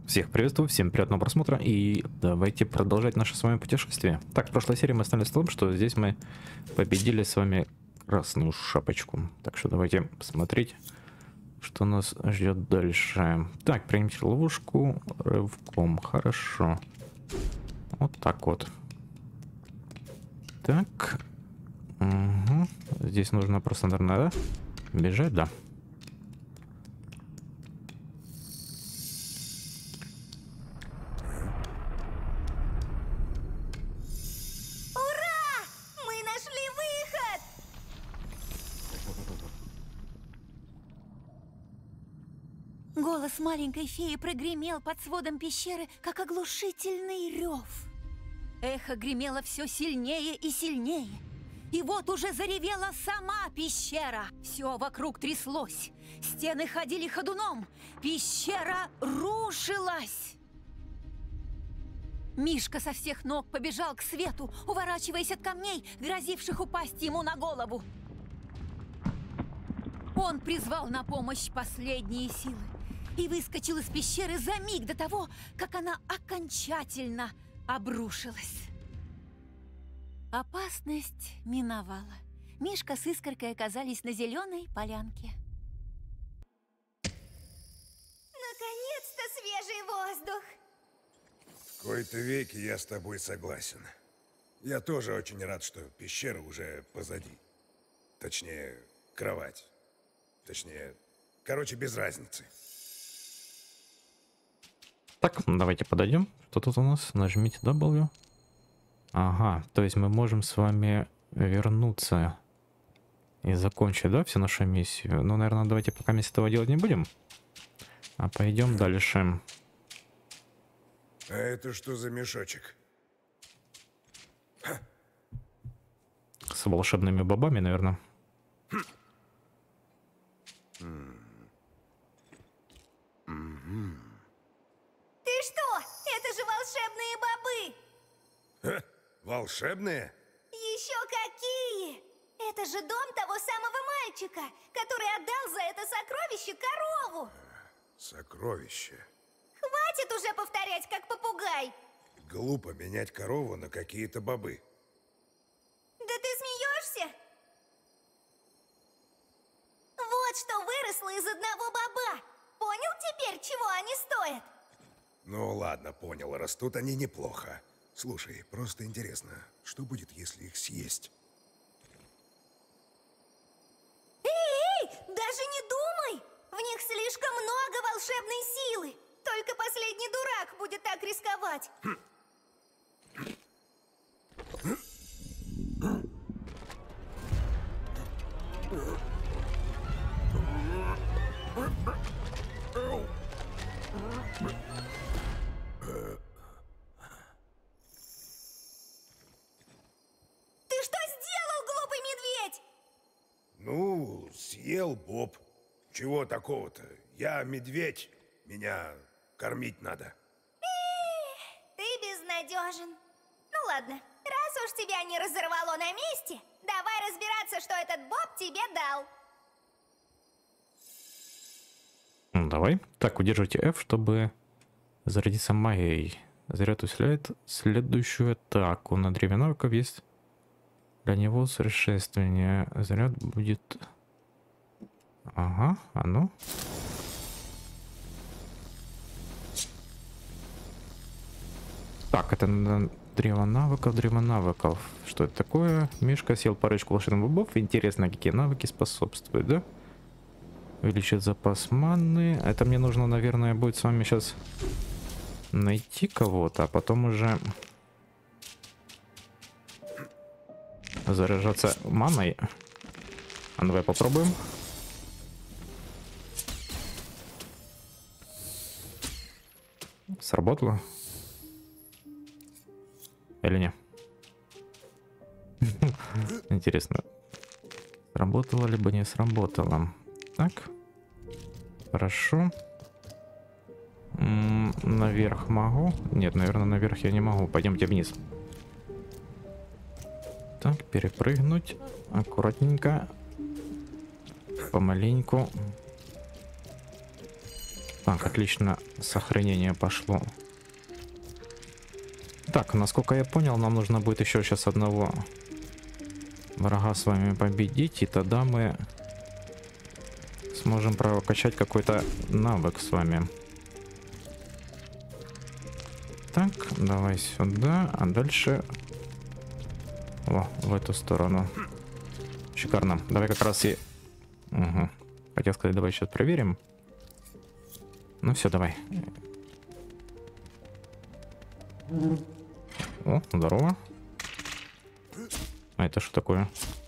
Всех приветствую, всем приятного просмотра и давайте продолжать наше с вами путешествие. Так, в прошлой серии мы остановились в том, что здесь мы победили с вами красную шапочку. Так что давайте посмотреть, что нас ждет дальше. Так, примите ловушку рывком, хорошо. Вот так вот. Так. Угу. Здесь нужно просто, наверное, да? Бежать, да. Голос маленькой феи прогремел под сводом пещеры, как оглушительный рев. Эхо гремело все сильнее и сильнее. И вот уже заревела сама пещера. Все вокруг тряслось. Стены ходили ходуном. Пещера рушилась. Мишка со всех ног побежал к свету, уворачиваясь от камней, грозивших упасть ему на голову. Он призвал на помощь последние силы и выскочил из пещеры за миг до того, как она окончательно обрушилась. Опасность миновала. Мишка с Искоркой оказались на зеленой полянке. Наконец-то свежий воздух! В кои-то веки я с тобой согласен. Я тоже очень рад, что пещера уже позади. Точнее, кровать. Точнее, короче, без разницы. Так, давайте подойдем. Что тут у нас? Нажмите W. Ага, то есть мы можем с вами вернуться и закончить, да, всю нашу миссию. Ну, наверное, давайте пока мы этого делать не будем. А пойдем дальше. А это что за мешочек? С волшебными бобами, наверное. Ты что? Это же волшебные бобы! Ха, волшебные? Еще какие! Это же дом того самого мальчика, который отдал за это сокровище корову! Сокровище. Хватит уже повторять, как попугай! Глупо менять корову на какие-то бобы. Да ты смеешься? Вот что выросло из одного боба! Понял теперь, чего они стоят? Ну ладно, понял, растут они неплохо. Слушай, просто интересно, что будет, если их съесть? Эй, даже не думай! В них слишком много волшебной силы! Только последний дурак будет так рисковать! Ты что сделал, глупый медведь? Ну, съел боб. Чего такого-то? Я медведь. Меня кормить надо. Ты безнадежен. Ну ладно, раз уж тебя не разорвало на месте, давай разбираться, что этот боб тебе дал. Ну, давай. Так, удерживайте F, чтобы зарядиться магией. Заряд усиляет следующую атаку. На древе навыков есть для него совершенствование. Заряд будет... Ага, а ну. Так, это древо навыков. Что это такое? Мишка съел парочку волшебных бобов. Интересно, какие навыки способствуют, да? Увеличит запас маны. Это мне нужно, наверное, будет с вами сейчас найти кого-то, а потом уже заряжаться маной. А давай попробуем. Сработало? Или не? Интересно, сработало либо не сработало. Так, хорошо. Наверх могу? Нет, наверное, наверх я не могу. Пойдемте вниз. Так, перепрыгнуть. Аккуратненько. Помаленьку. Так, отлично. сохранение пошло. Так, насколько я понял, нам нужно будет еще сейчас одного врага с вами победить, и тогда мы сможем прокачать какой-то навык с вами. Так, давай сюда, а дальше в эту сторону. Шикарно. Давай как раз и... Угу. Хотел сказать, давай сейчас проверим. Ну все, давай. О, здорово. А это что такое?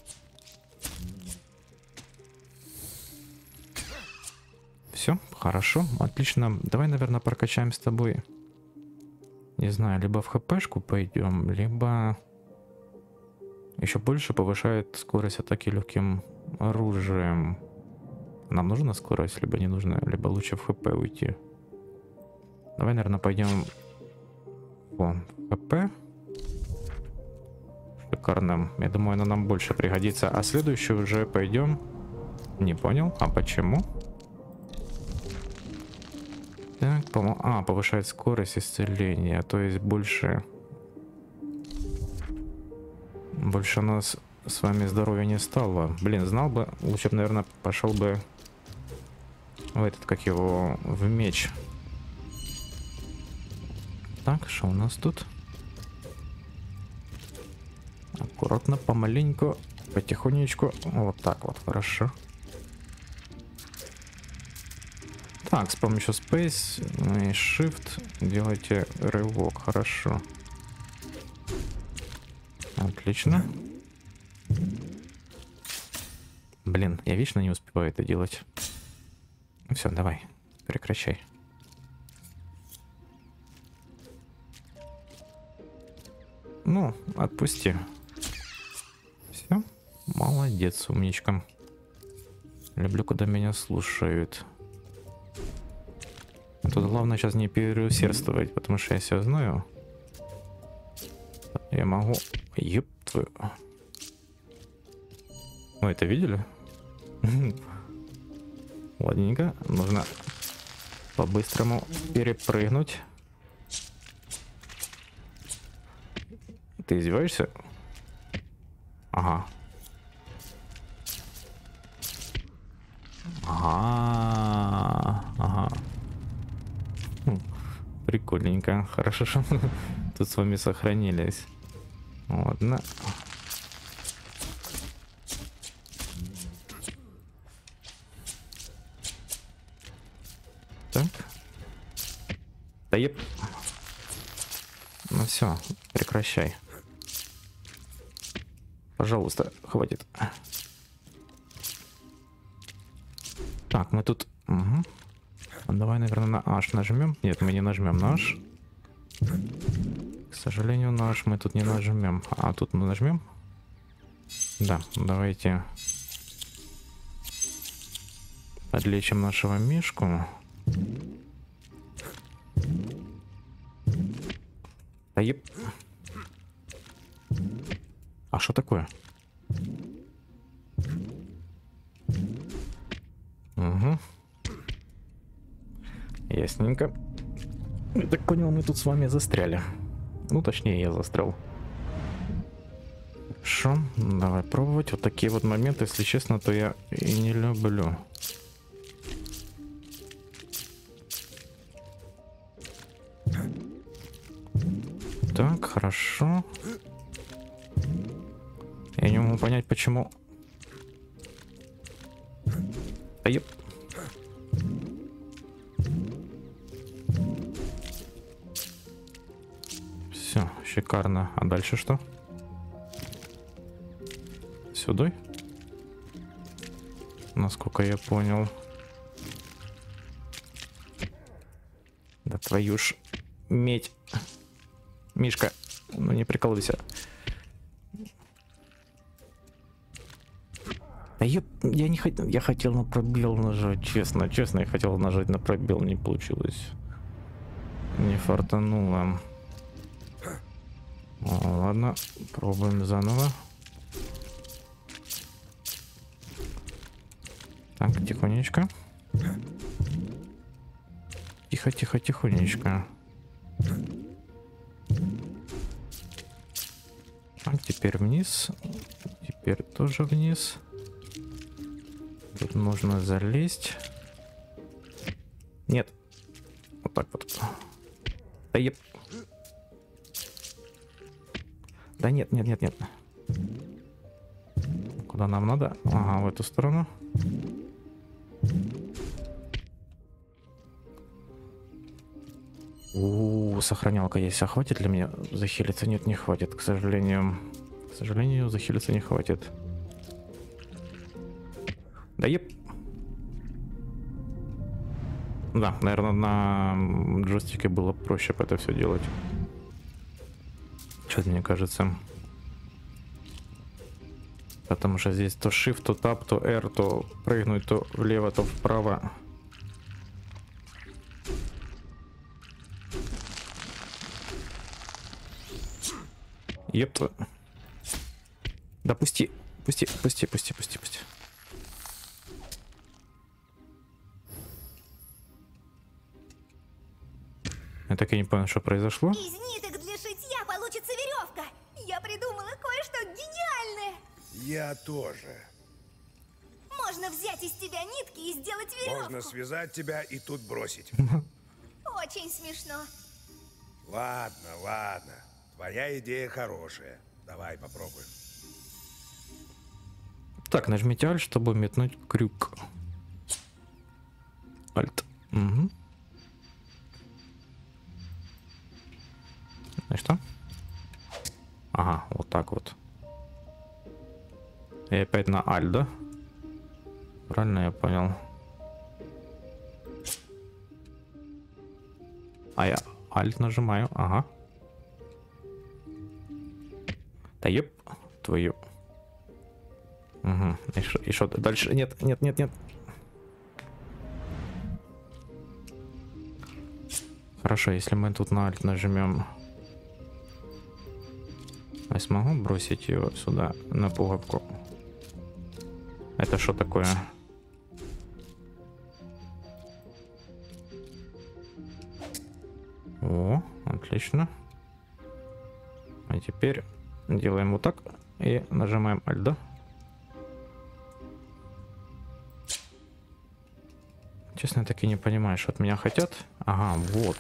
Все, хорошо, отлично. Давай, наверное, прокачаем с тобой. Не знаю, либо в хпшку пойдем, либо еще больше повышает скорость атаки легким оружием. Нам нужна скорость, либо не нужна, либо лучше в хп уйти. Давай, наверное, пойдем в хп. Шикарно. Я думаю, она нам больше пригодится. А следующий уже пойдем. Не понял. А почему? Так, повышает скорость исцеления. То есть больше у нас с вами здоровья не стало. Блин, знал бы, лучше бы, наверное, пошел бы в этот, как его, в меч. Так, что у нас тут? Аккуратно, помаленьку, потихонечку. Вот так вот, хорошо. Так, с помощью Space и Shift делайте рывок, хорошо. Отлично. Блин, я вечно не успеваю это делать. Все, давай, прекращай. Ну, отпусти. Все, молодец, умничка. Люблю, когда меня слушают. Тут главное сейчас не переусердствовать, потому что я все знаю. Я могу... Ёп твою... Вы это видели? Ладненько, нужно по-быстрому перепрыгнуть. Ты издеваешься? Ага. Ага. Прикольненько. Хорошо, что мы тут с вами сохранились. Ладно. Так. Да еп. Ну все, прекращай. Пожалуйста, хватит. Так, мы тут... Угу. Давай, наверное, на H нажмем. Нет, мы не нажмем на H. К сожалению, на H мы тут не нажмем. А тут мы нажмем? Да, давайте подлечим нашего мишку. Да еп. А что такое? Угу. Ясненько. Я так понял, мы тут с вами застряли. Ну, точнее, я застрял. Хорошо, давай пробовать. Вот такие вот моменты, если честно, то я и не люблю. Так, хорошо. Я не могу понять, почему... А еп. Все, шикарно. А дальше что? Сюда? Насколько я понял. Да твою ж медь. Мишка, ну не прикалывайся. Да я не хотел, я хотел на пробел нажать, честно, я хотел нажать на пробел, не получилось. Не фартануло. Ладно, пробуем заново. Так, тихонечко. Тихо, тихо, тихонечко. А теперь вниз. Теперь тоже вниз. Тут нужно залезть. Нет. Вот так вот. Да еп. Да нет, нет, нет, нет. Куда нам надо? Ага, в эту сторону. Сохранялка есть. А хватит ли мне захилиться? Нет, не хватит, к сожалению. К сожалению, захилиться не хватит. Да еп. Да, наверное, на джойстике было проще бы это все делать. Что-то мне кажется. Потому что здесь то Shift, то Tab, то R, то прыгнуть, то влево, то вправо. Епта. Да пусти. Пусти. Я так и не понял, что произошло. Из ниток для шитья получится веревка. Я придумала кое-что гениальное. Я тоже. Можно взять из тебя нитки и сделать веревку. Можно связать тебя и тут бросить. Очень смешно. Ладно, ладно. Твоя идея хорошая. Давай попробуем. Так, нажмите Alt, чтобы метнуть крюк. Alt. Угу. Ну что? Ага, вот так вот. И опять на Alt, да? Правильно я понял. А я Alt нажимаю, ага. Да еп, твою. Угу. И что дальше? Нет, нет, нет, нет. Хорошо, если мы тут на Alt нажмем. Я смогу бросить его сюда на пуговку? Это что такое? О, отлично. А теперь делаем вот так и нажимаем Alt, да? Честно, я так и не понимаю, что от меня хотят. Ага, вот.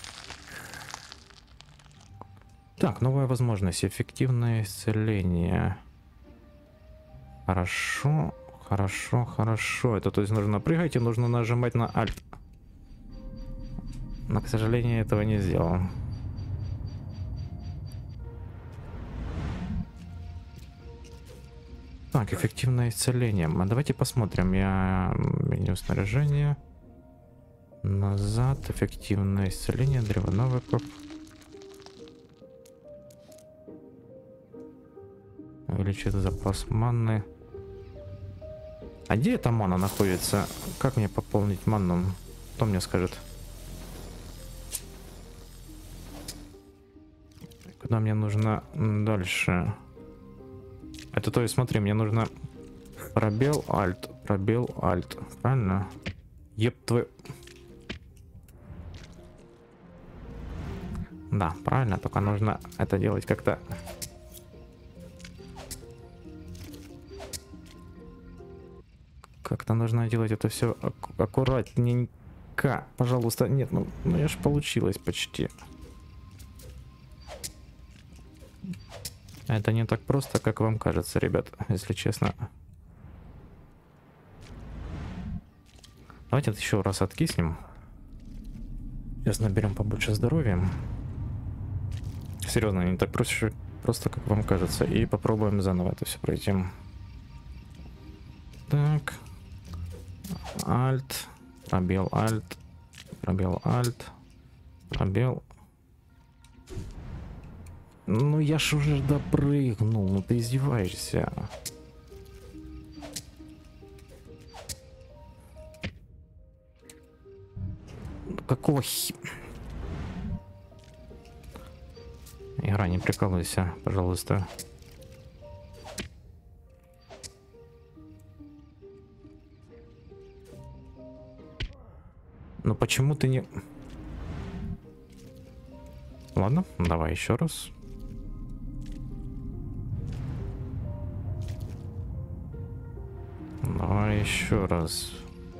Так, новая возможность. Эффективное исцеление. Хорошо, хорошо, хорошо. Это то есть нужно прыгать и нужно нажимать на Alt. Но, к сожалению, я этого не сделал. Так, эффективное исцеление. Давайте посмотрим. Я меню снаряжения. Назад. Эффективное исцеление. Древо навыков. Увеличит запас маны. А где эта мана находится? Как мне пополнить ману? Кто мне скажет? Куда мне нужно дальше? Это то есть, смотри, мне нужно пробел, альт, правильно? Еп твой. Да, правильно, только нужно это делать как-то. Как-то нужно делать это все аккуратненько. Пожалуйста, нет, ну я ж получилось почти. Это не так просто, как вам кажется, ребят, если честно. Давайте еще раз откиснем. Сейчас наберем побольше здоровья. Серьезно, не так просто, как вам кажется. И попробуем заново это все пройти. Так. Alt. Пробел, Alt. Пробел, Alt. Пробел. Ну я ж уже допрыгнул, ну ты издеваешься. Какого Игра, не прикалывайся, пожалуйста. Ну почему ты не... Ладно, давай еще раз. Давай еще раз.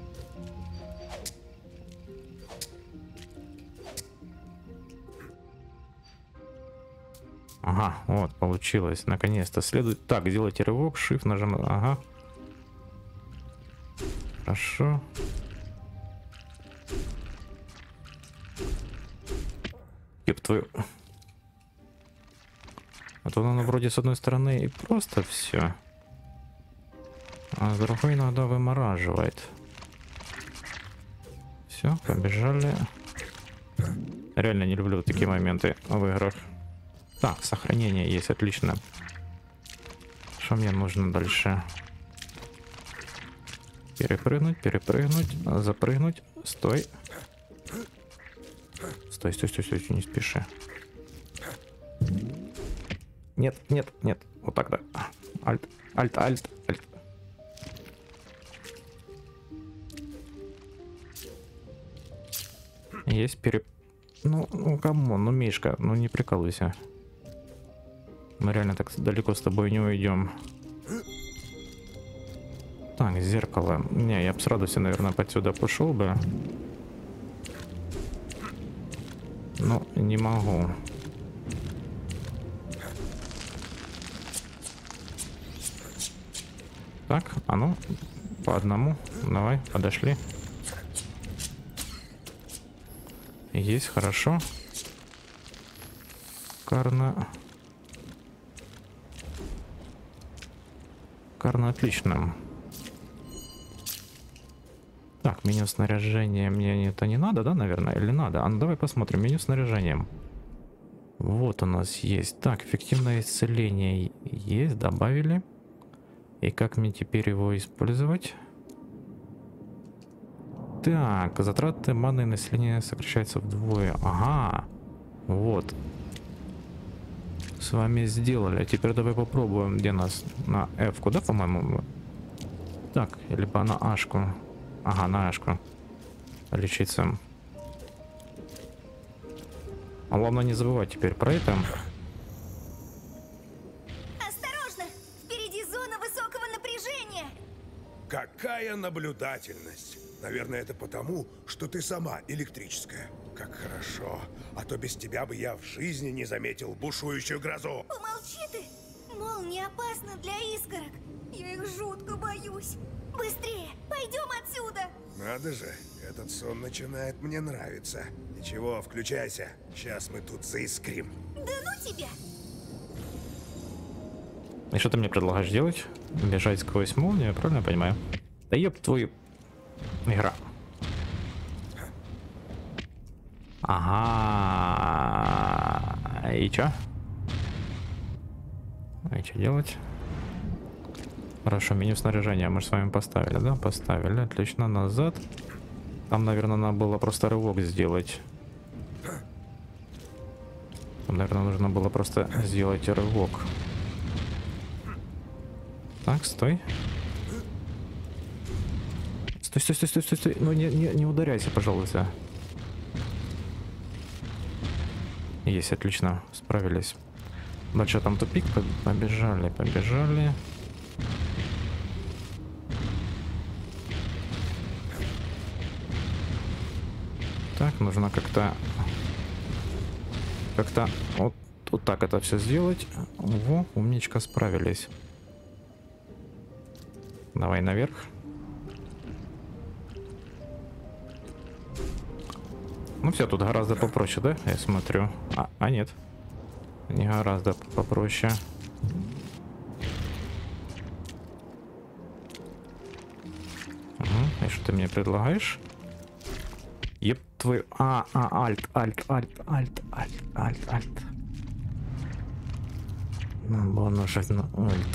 Ага, вот, получилось. Наконец-то. Следует. Так, делайте рывок, shift нажим. Ага. Хорошо. Ёб твою. А то оно вроде с одной стороны и просто все. А с другой иногда вымораживает. Все, побежали. Реально не люблю такие моменты в играх. Так, сохранение есть, отлично. Что мне нужно дальше? Перепрыгнуть, перепрыгнуть, запрыгнуть. Стой. Стой, стой, стой, стой, не спеши. Нет, нет, нет. Вот так, да. Альт, альт, альт, альт. Есть Ну, камон, ну, Мишка, ну не прикалывайся. Мы реально так далеко с тобой не уйдем. Так, зеркало. Не, я бы с радостью, наверное, отсюда пошел бы. Но не могу. Так, а ну, по одному. Давай, подошли. Есть, хорошо. Карна. Карна, отлично. Так, меню снаряжения мне это не надо, да, наверное? Или надо? А ну давай посмотрим. Меню снаряжения. Вот у нас есть. Так, эффективное исцеление есть, добавили. И как мне теперь его использовать? Так, затраты маны и населения сокращаются вдвое. Ага, вот. С вами сделали. А теперь давай попробуем, где нас? На F-ку, да, по-моему? Так, либо на H-ку. Ага, на H-ку. Лечиться. А главное не забывать теперь про это. Осторожно! Впереди зона высокого напряжения! Какая наблюдательность! Наверное, это потому, что ты сама электрическая. Как хорошо. А то без тебя бы я в жизни не заметил бушующую грозу. Помолчи ты! Молния опасна для искорок. Я их жутко боюсь. Быстрее! Пойдем отсюда! Надо же, этот сон начинает мне нравиться. Ничего, включайся. Сейчас мы тут заискрим. Да ну тебя! И что ты мне предлагаешь делать? Бежать сквозь молнию, я правильно понимаю? Да ёб твою... Игра. Ага. И чё? И что делать? Хорошо, меню снаряжения мы же с вами поставили, да? Поставили. Отлично, назад. Там, наверное, надо было просто рывок сделать. Там, наверное, нужно было просто сделать рывок. Так, стой. Стой, стой, стой, стой, стой, стой. Ну не ударяйся, пожалуйста. Есть, отлично, справились. Дальше там тупик, побежали, побежали. Так, нужно как-то вот так это все сделать. Во, умничка, справились. Давай наверх. Ну все, тут гораздо попроще, да? Я смотрю. А нет. Не гораздо попроще. Угу. И что ты мне предлагаешь? Еп твою... альт. Нам было нажать на альт.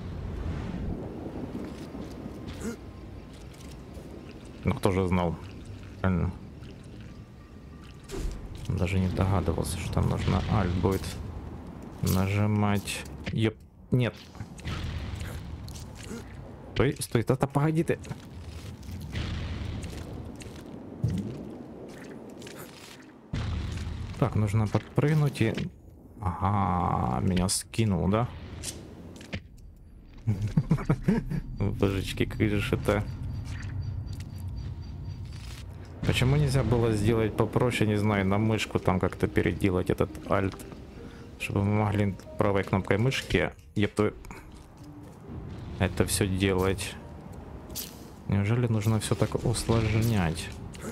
Ну, кто же знал? Правильно. Даже не догадывался, что там нужно альт будет нажимать. Еп, нет. Стой, стой, погоди ты. Так, нужно подпрыгнуть и... Ага, меня скинул, да? Божечки, как же это... Почему нельзя было сделать попроще, не знаю, на мышку там как-то переделать этот альт, чтобы мы могли правой кнопкой мышки, это все делать. Неужели нужно все так усложнять?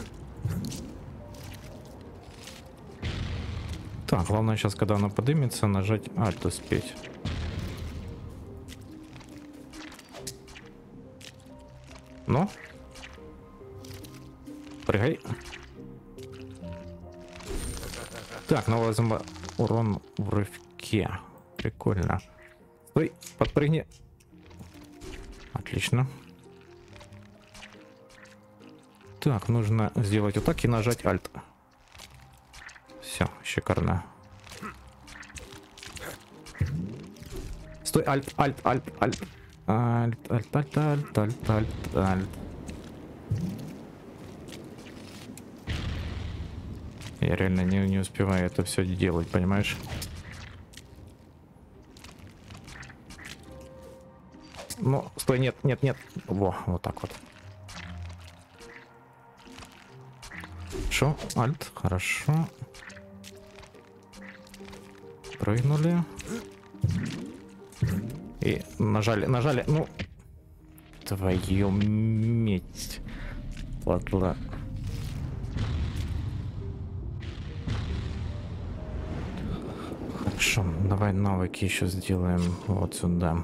Так, главное сейчас, когда она поднимется, нажать альт успеть. Ну? Прыгай. Так, навозим урон в рывке. Прикольно. Стой, подпрыгни. Отлично. Так, нужно сделать вот так и нажать альт. Все, шикарно. Стой, альт. Альт. Я реально не успеваю это все делать, понимаешь? Ну, стой, нет. Во, вот так вот. Хорошо, альт, хорошо. Прыгнули. И нажали, ну... Твою медь. Ладно. Хорошо, давай навыки еще сделаем вот сюда.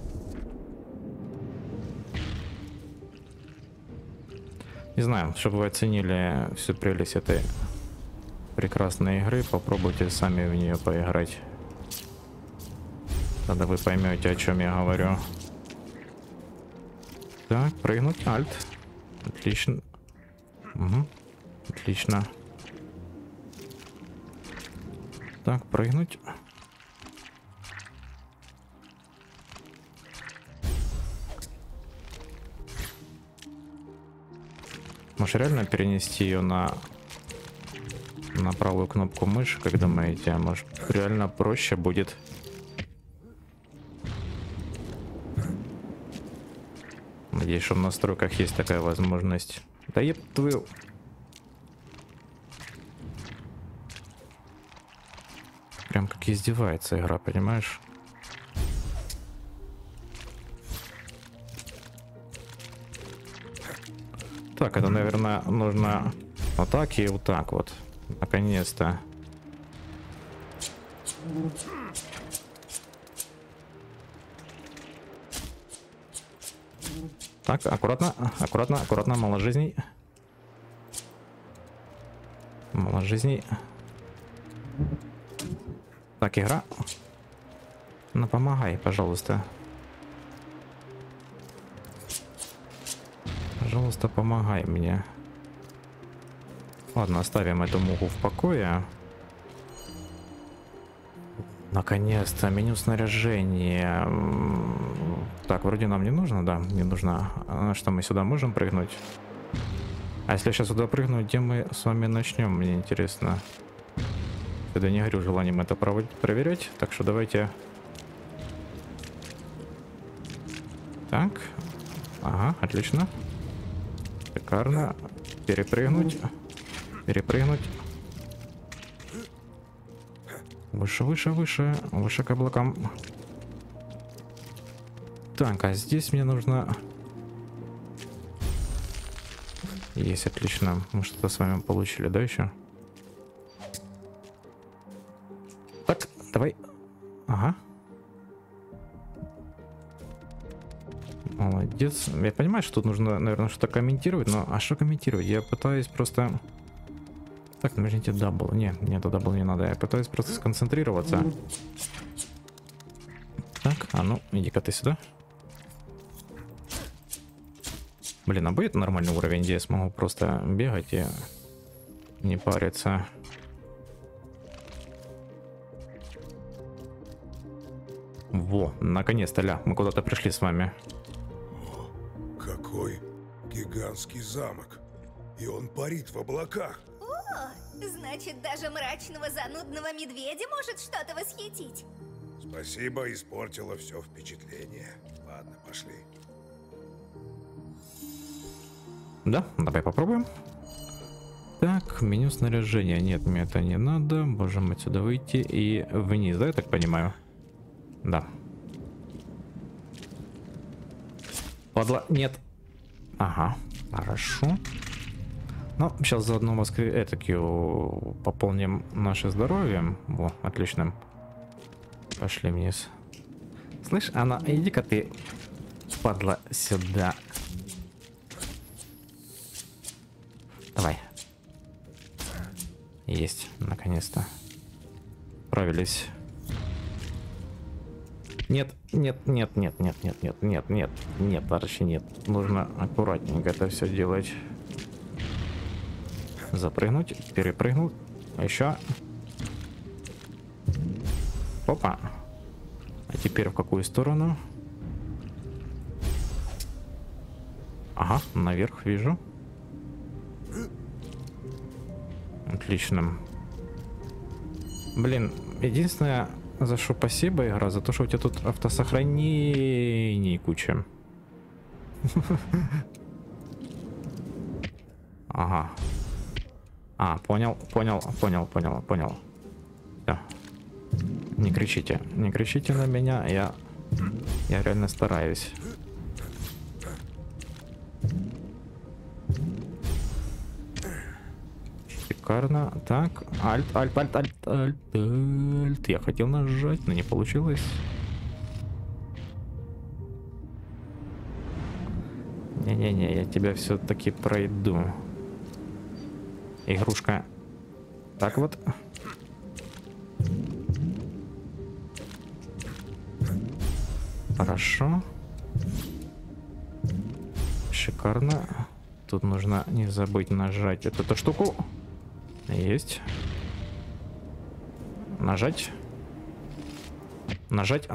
Не знаю, чтобы вы оценили всю прелесть этой прекрасной игры, попробуйте сами в нее поиграть. Тогда вы поймете, о чем я говорю. Так, прыгнуть, альт. Отлично. Угу. Отлично. Так, прыгнуть. Можешь реально перенести ее на правую кнопку мыши, когда мы идем? Может, реально проще будет. Надеюсь, что в настройках есть такая возможность. Да еб твою... Прям как издевается игра, понимаешь? Так, это, наверное, нужно вот так и вот так вот. Наконец-то. Так, аккуратно, мало жизней. Мало жизней. Так, игра. Ну, помогай, пожалуйста. Пожалуйста, помогай мне. Ладно, оставим эту муху в покое. Наконец-то, меню снаряжения. Так, вроде нам не нужно, да, не нужно. А что, мы сюда можем прыгнуть? А если я сейчас сюда прыгну, где мы с вами начнем, мне интересно. Я не горю желанием это проверять, так что давайте... Так. Ага, отлично. Шикарно. Перепрыгнуть. Перепрыгнуть. Выше, выше, выше. Выше к облакам. Так, а здесь мне нужно... Есть, отлично. Мы что-то с вами получили, да, еще? Так, давай. Ага. Молодец. Я понимаю, что тут нужно, наверное, что-то комментировать, но... А что комментировать? Я пытаюсь просто... Так, нажмите дабл. Не, мне это дабл не надо. Я пытаюсь просто сконцентрироваться. Так, а ну, иди-ка ты сюда. Блин, а будет нормальный уровень, где я смогу просто бегать и не париться? Во, наконец-то, ля, мы куда-то пришли с вами. Какой гигантский замок. И он парит в облаках. О, Значит, даже мрачного занудного медведя может что-то восхитить. Спасибо, испортило все впечатление. Ладно, пошли. Да, давай попробуем. Так, меню снаряжения. Нет, мне это не надо. Можем отсюда выйти и вниз, да, я так понимаю? Да. Падла, нет. Ага, хорошо. Ну, сейчас заодно пополним наше здоровье. Во, отлично. Пошли вниз. Слышь, Анна, иди-ка ты, падла, сюда. Давай. Есть, наконец-то. Справились. Нет, нет, нет, нет, нет, нет, нет, нет, нет, нет, вообще нет. Нужно аккуратненько это все делать. Запрыгнуть, перепрыгнуть. Еще. Опа. А теперь в какую сторону? Ага, наверх вижу. Отлично. Блин, единственное, за что спасибо, игра, за то, что у тебя тут автосохранений куча. Ага. А, понял. Всё. Не кричите на меня, я реально стараюсь. Шикарно. Так, альт. Я хотел нажать, но не получилось. Не-не-не, я тебя все-таки пройду. Игрушка. Так вот. Хорошо. Шикарно. Тут нужно не забыть нажать эту штуку. Есть. Нажать. Нажать.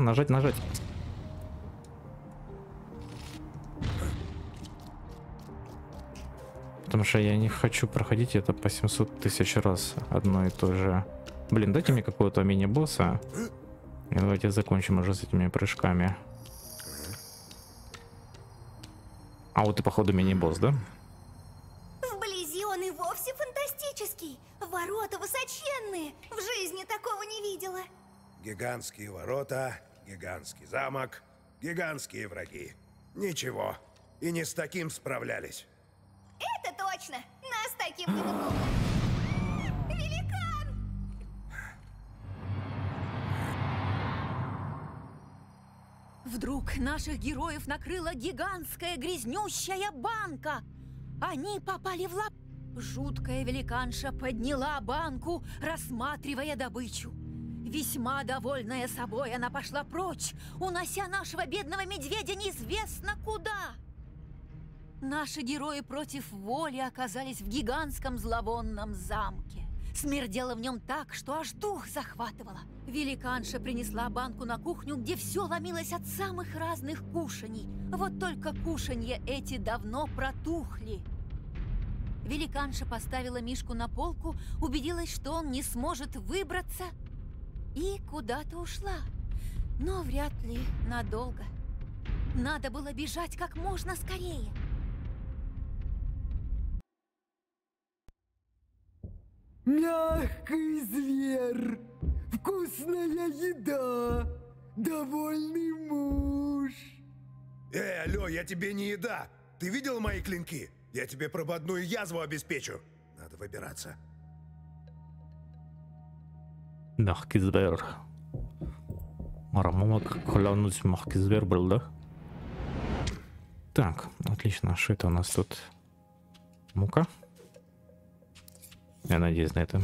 Потому что я не хочу проходить это по 700 тысяч раз одно и то же. Блин, дайте мне какого-то мини-босса. И давайте закончим уже с этими прыжками. А вот и походу мини-босс, да? Вблизи он и вовсе фантастический. Ворота высоченные. В жизни такого не видела. Гигантские ворота, гигантский замок, гигантские враги. Ничего. И не с таким справлялись. Это точно. Нас таким не напугал. Великан! Вдруг наших героев накрыла гигантская грязнющая банка. Они попали в лап. Жуткая великанша подняла банку, рассматривая добычу. Весьма довольная собой, она пошла прочь, унося нашего бедного медведя неизвестно куда. Наши герои против воли оказались в гигантском зловонном замке. Смердело в нем так, что аж дух захватывало. Великанша принесла банку на кухню, где все ломилось от самых разных кушаний. Вот только кушанья эти давно протухли. Великанша поставила Мишку на полку, убедилась, что он не сможет выбраться, и куда-то ушла. Но вряд ли надолго. Надо было бежать как можно скорее. Мягкий зверь, вкусная еда, довольный муж. Алло, я тебе не еда. Ты видел мои клинки? Я тебе прободную язву обеспечу. Надо выбираться. Мягкий зверь. Марамок, клянусь, мягкий зверь был, да? Так, отлично. Что это у нас тут? Мука? Я надеюсь на это.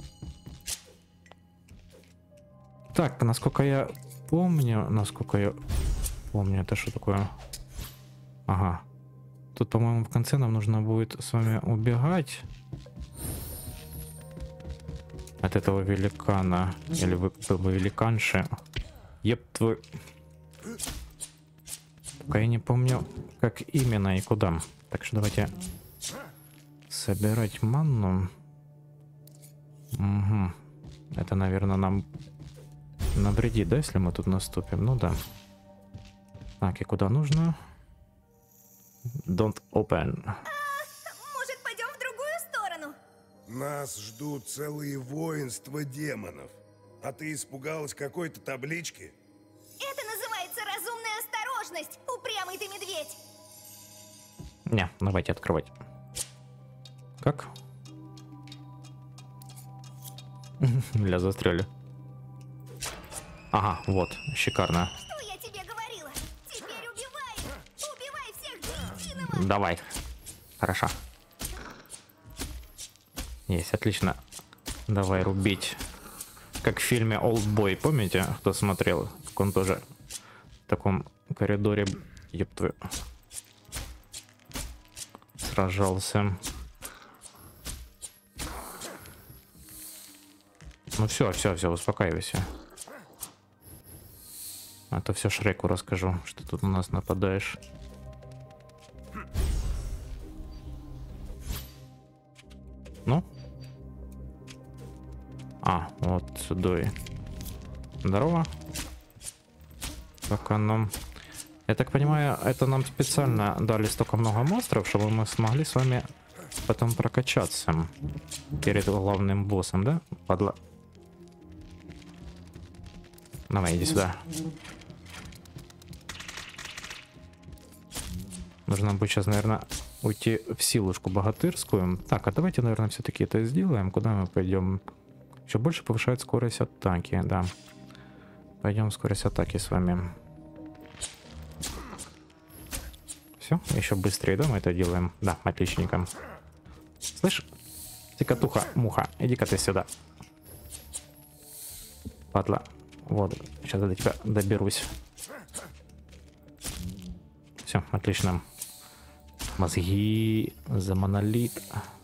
Так, насколько я помню, это что такое? Ага. Тут, по-моему, в конце нам нужно будет с вами убегать от этого великана. Или великанши. Еп твой... Пока я не помню, как именно и куда. Так что давайте собирать манну. Угу. Это, наверное, нам навредит, да, если мы тут наступим? Ну да. Так, и куда нужно? Don't open. Может, пойдем в другую сторону? Нас ждут целые воинства демонов. А ты испугалась какой-то таблички? Это называется разумная осторожность, упрямый ты медведь. Не, давайте открывать. Как? Бля, застряли. Ага, вот, шикарно. Что я тебе говорила? Теперь убивай! Убивай всех до единого! Давай. Хорошо. Есть, отлично. Давай рубить. Как в фильме «Олдбой», помните, кто смотрел? Как он тоже в таком коридоре, ёб твою, сражался. Ну все, успокаивайся. А то все Шреку расскажу, что тут у нас нападаешь. Ну? А, вот сюда. Здорово. Как оно? Я так понимаю, это нам специально дали столько много монстров, чтобы мы смогли с вами потом прокачаться перед главным боссом, да? Падла. Давай, иди сюда. Нужно будет сейчас, наверное, уйти в силушку богатырскую. Так, а давайте, наверное, все-таки это сделаем. Куда мы пойдем? Еще больше повышает скорость атаки, да. Пойдем скорость атаки с вами. Все, еще быстрее, да, мы это делаем? Да, отличненько. Слышь, цикатуха, муха, иди-ка ты сюда. Падла. Вот, сейчас я до тебя доберусь. Все, отлично. Мозги за монолит.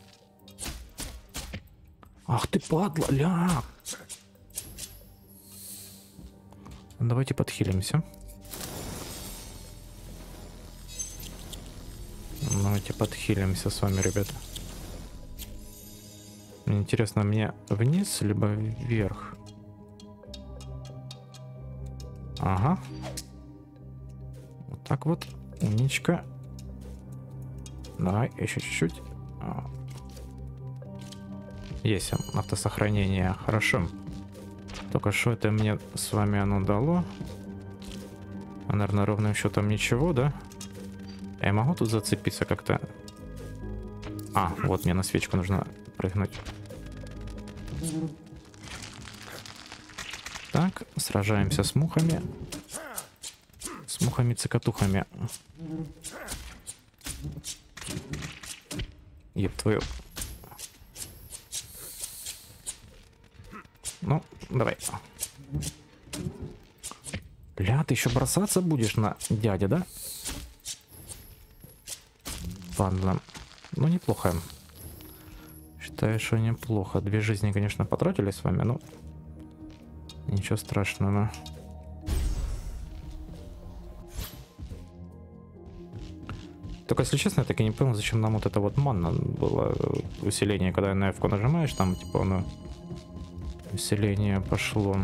Ах ты падла, ля! Давайте подхилимся. Давайте подхилимся с вами, ребята. Мне интересно, мне вниз либо вверх? Ага. Вот так вот. Умничка. Давай, еще чуть-чуть. Есть автосохранение. Хорошо. Только что это мне с вами оно дало? Наверное, ровным счетом ничего, да? Я могу тут зацепиться как-то? А, вот мне на свечку нужно прыгнуть. Так, сражаемся с мухами. С мухами-цикатухами. Еб твою. Ну, давай. Бля, ты еще бросаться будешь на дядя, да? Ладно. Ну, неплохо. Считаю, что неплохо. 2 жизни, конечно, потратили с вами, но ничего страшного. Только, если честно, я так и не понял, зачем нам вот это вот манна было усиление, когда на F нажимаешь, там типа оно усиление пошло.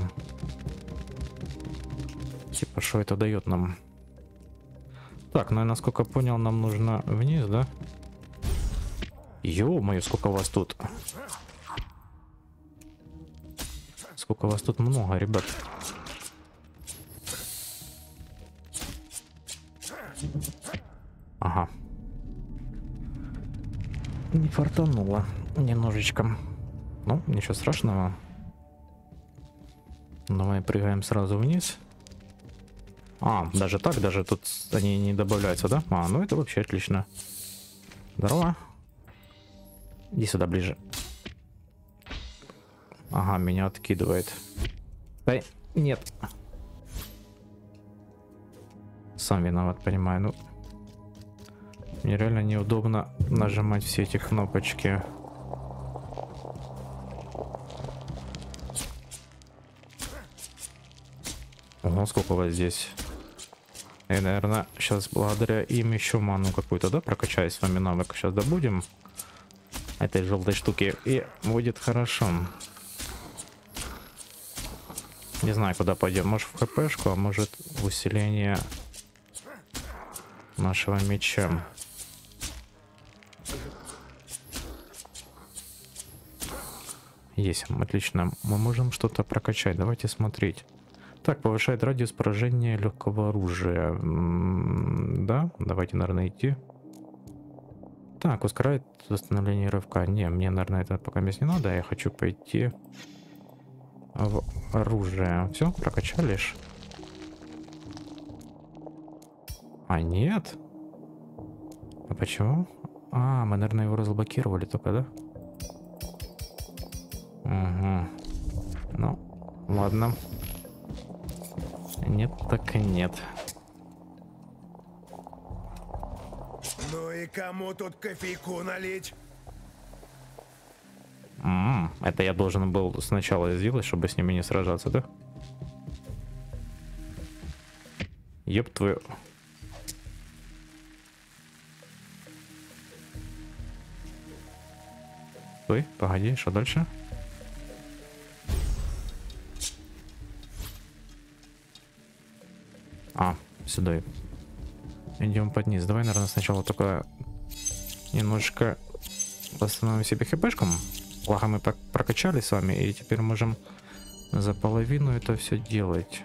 Типа, что это дает нам? Так, ну я насколько понял, нам нужно вниз, да? Ё-моё, сколько вас тут? Сколько вас тут много, ребят. Ага. Не фартануло немножечко. Ну, ничего страшного. Давай прыгаем сразу вниз. А, даже так, даже тут они не добавляются, да? А, ну это вообще отлично. Здорово. Иди сюда ближе. Ага, меня откидывает. Эй, нет. Сам виноват, понимаю. Ну, мне реально неудобно нажимать все эти кнопочки. Ого, сколько у вас здесь. И, наверное, сейчас благодаря им еще ману какую-то, да, прокачаюсь с вами навык. Сейчас добудем этой желтой штуки, и будет хорошо. Не знаю, куда пойдем. Может, в хпшку, а может, в усиление нашего меча. Есть, отлично. Мы можем что-то прокачать. Давайте смотреть. Так, повышает радиус поражения легкого оружия. Да, давайте, наверное, идти. Так, ускоряет восстановление рывка. Не, мне, наверное, это пока не надо. Я хочу пойти в оружие. Все, прокачали ж. А нет? А почему? А, мы, наверное, его разблокировали только, да? Угу. Ну, ладно. Нет, так и нет. Ну и кому тут кофейку налить? Это я должен был сначала сделать, чтобы с ними не сражаться, да? Еб твою. Стой, погоди, что дальше? А, сюда. Идем под низ. Давай, наверное, сначала только немножечко восстановим себе хпшком. Благо мы прокачали с вами, и теперь можем за половину это все делать.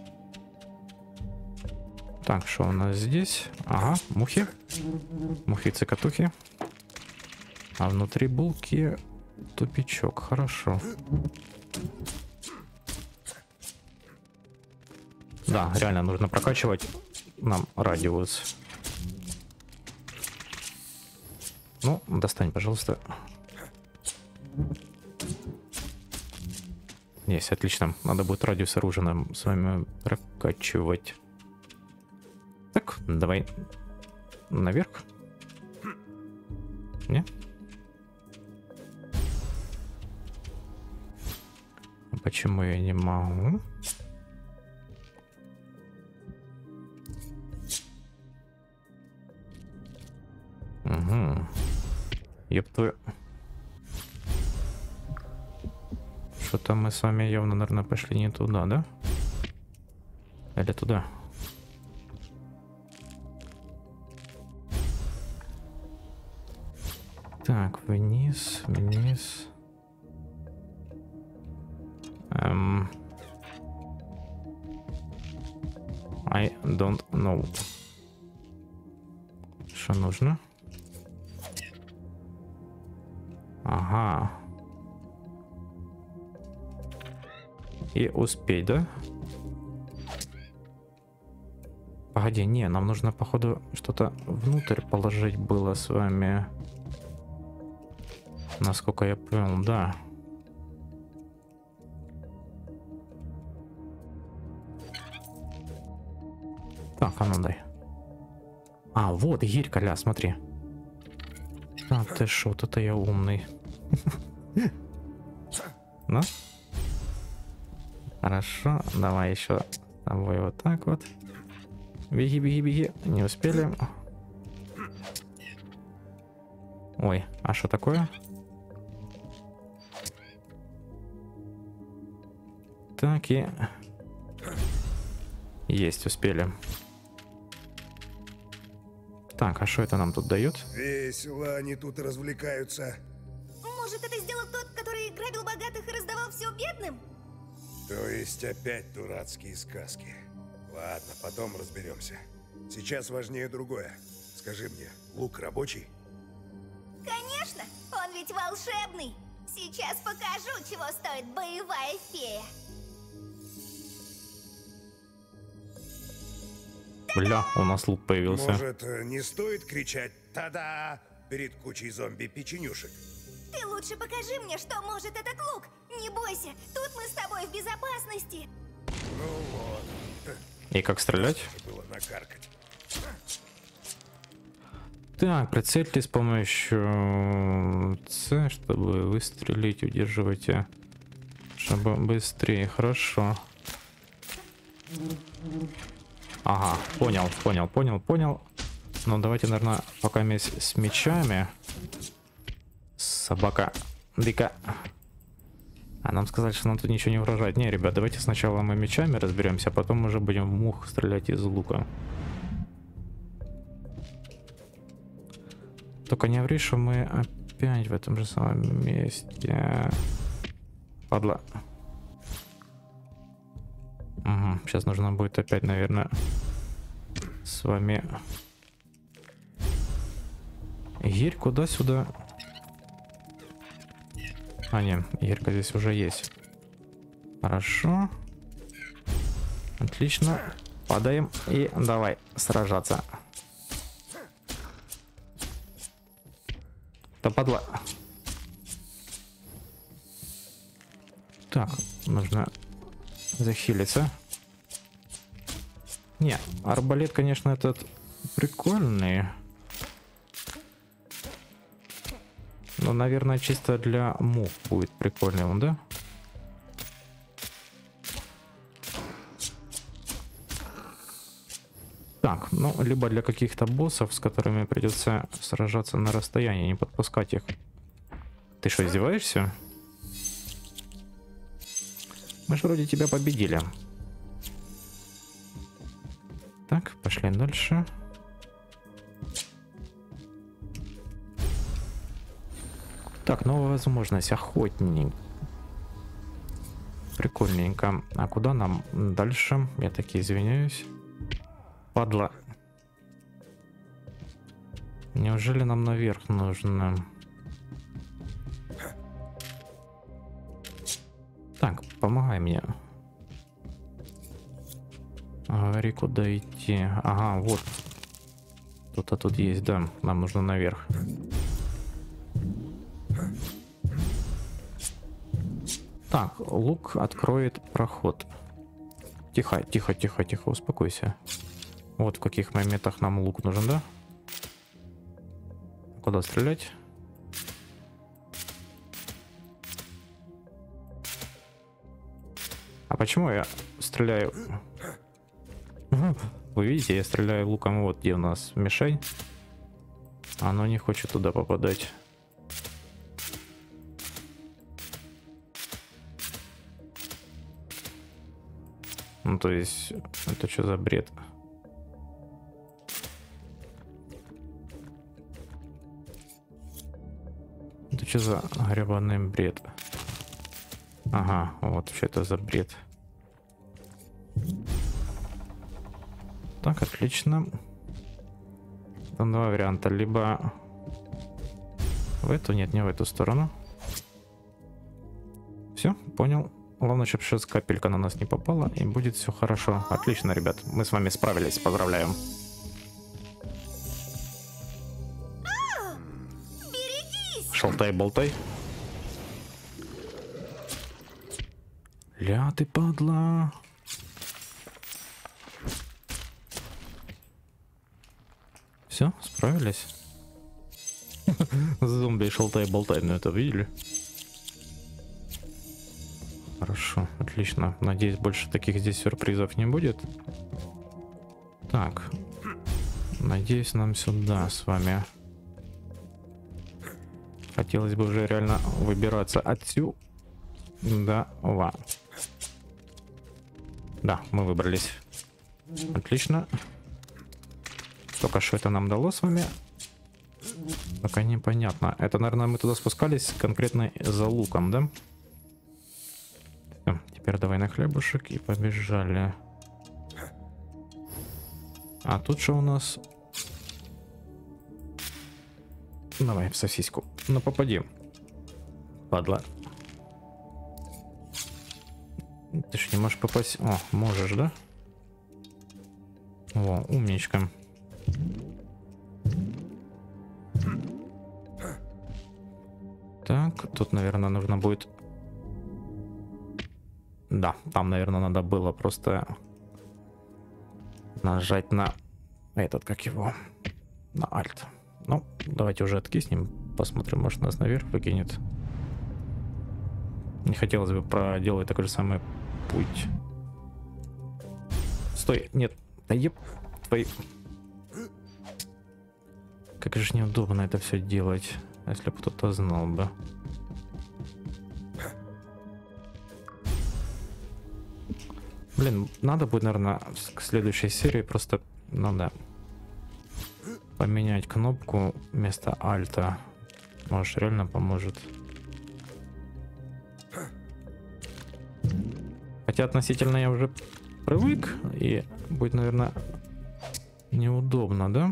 Так, что у нас здесь? Ага, мухи. Мухи-цикатухи. А внутри булки тупичок. Хорошо. Да, реально нужно прокачивать нам радиус. Ну, достань, пожалуйста. Есть, отлично. Надо будет радиус оружия нам с вами прокачивать. Так, давай наверх. Не? Почему я не могу? Угу. Ёб твою. Что-то мы с вами явно, наверное, пошли не туда, да? Или туда? Так, вниз, вниз. I don't know. Что нужно? Ага. И успеть, да? Погоди, не, нам нужно, походу, что-то внутрь положить было с вами. Насколько я понял, да. Так, а ну дай. А, вот, гирька, ля, смотри. А ты шо, тут я умный. Ну? Хорошо, давай еще с тобой вот так вот. Беги, беги, беги. Не успели. Ой, а что такое? Так и... Есть, успели. Так, а что это нам тут дает? Весело они тут развлекаются. Может, это сделал тот, который грабил богатых и раздавал все бедным? То есть опять дурацкие сказки. Ладно, потом разберемся. Сейчас важнее другое. Скажи мне, лук рабочий? Конечно, он ведь волшебный. Сейчас покажу, чего стоит боевая фея. Бля, у нас лук появился. Может, не стоит кричать «Та-да!» перед кучей зомби-печенюшек? Ты лучше покажи мне, что может этот лук. Не бойся, тут мы с тобой в безопасности. Ну вот. И как стрелять? Было накаркать. Так, прицельте с помощью С, чтобы выстрелить, удерживайте, чтобы быстрее. Хорошо. Ага, понял. Ну, давайте, наверное, пока вместе с мечами. Собака. Дика. А нам сказали, что нам тут ничего не угрожает. Не, ребят, давайте сначала мы мечами разберемся, а потом уже будем в мух стрелять из лука. Только не ври, что мы опять в этом же самом месте. Падла. Угу, сейчас нужно будет опять, наверное, с вами... Гирь куда-сюда? А, нет, гирька здесь уже есть. Хорошо. Отлично. Падаем и давай сражаться. Да падла. Так, нужно захилиться. Не, арбалет, конечно, этот прикольный. Но, наверное, чисто для мух будет прикольный он, да? Так, ну, либо для каких-то боссов, с которыми придется сражаться на расстоянии, не подпускать их. Ты что, издеваешься? Мы же вроде тебя победили. Так, пошли дальше. Так, новая возможность. Охотник. Прикольненько. А куда нам дальше? Я таки извиняюсь. Падла. Неужели нам наверх нужно? Так, помогай мне. Говори, куда идти. Ага, вот. Кто-то тут есть, да. Нам нужно наверх. Так, лук откроет проход. Тихо, тихо, тихо, тихо, успокойся. Вот в каких моментах нам лук нужен, да? Куда стрелять? А почему я стреляю? Вы видите, я стреляю луком вот где у нас мишень. Оно не хочет туда попадать. Ну то есть, это что за бред? Это что за гребаный бред? Ага, вот что это за бред. Так, отлично. Там два варианта. Либо в эту, нет, не в эту сторону. Все, понял. Главное, чтобы сейчас капелька на нас не попала, и будет все хорошо. Отлично, ребят, мы с вами справились. Поздравляем. Шалтай-болтай. Ля, ты падла. Все, справились. Зомби шалтай-болтай, ну это видели? Хорошо, отлично. Надеюсь, больше таких здесь сюрпризов не будет. Так. Надеюсь, нам сюда с вами. Хотелось бы уже реально выбираться отсюда. Да, ва. Да, мы выбрались. Отлично. Только что это нам дало с вами? Пока непонятно. Это, наверное, мы туда спускались конкретно за луком, да? Теперь давай на хлебушек и побежали. А тут что у нас? Давай в сосиску. Ну попади. Падла. Ты ж не можешь попасть. О, можешь, да? О, умничка. Так, тут, наверное, нужно будет... Да, там, наверное, надо было просто нажать на этот, как его, на Alt. Ну, давайте уже откиснем, посмотрим, может нас наверх выкинет. Не хотелось бы проделать такой же самый путь. Стой, нет, да еб твои... Как же неудобно это все делать, если бы кто-то знал бы. Блин, надо будет, наверное, к следующей серии просто надо поменять кнопку вместо альта. Может, реально поможет. Хотя относительно я уже привык, и будет, наверное, неудобно, да?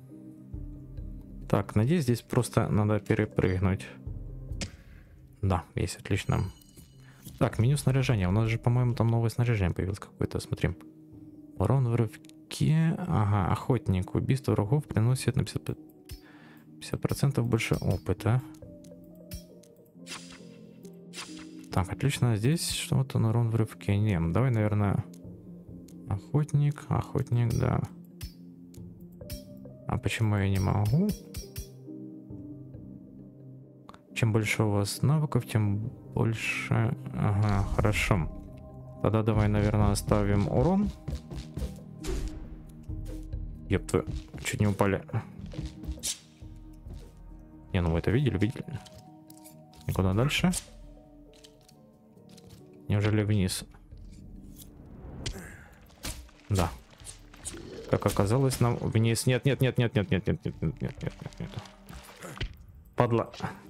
Так, надеюсь, здесь просто надо перепрыгнуть. Да, есть, отлично. Так, меню снаряжения. У нас же, по-моему, там новое снаряжение появилось какое-то. Смотрим. Урон в рывке. Ага, охотник. Убийство врагов приносит на 50% больше опыта. Так, отлично. Здесь что-то на урон в рывке. Не, давай, наверное, охотник. Охотник, да. А почему я не могу? Чем больше у вас навыков, тем больше... Ага, хорошо. Тогда давай, наверное, оставим урон. Ёб твою, чуть не упали. Не, ну вы это видели? И куда дальше? Неужели вниз? Да. Как оказалось, нам вниз... Нет. Падла.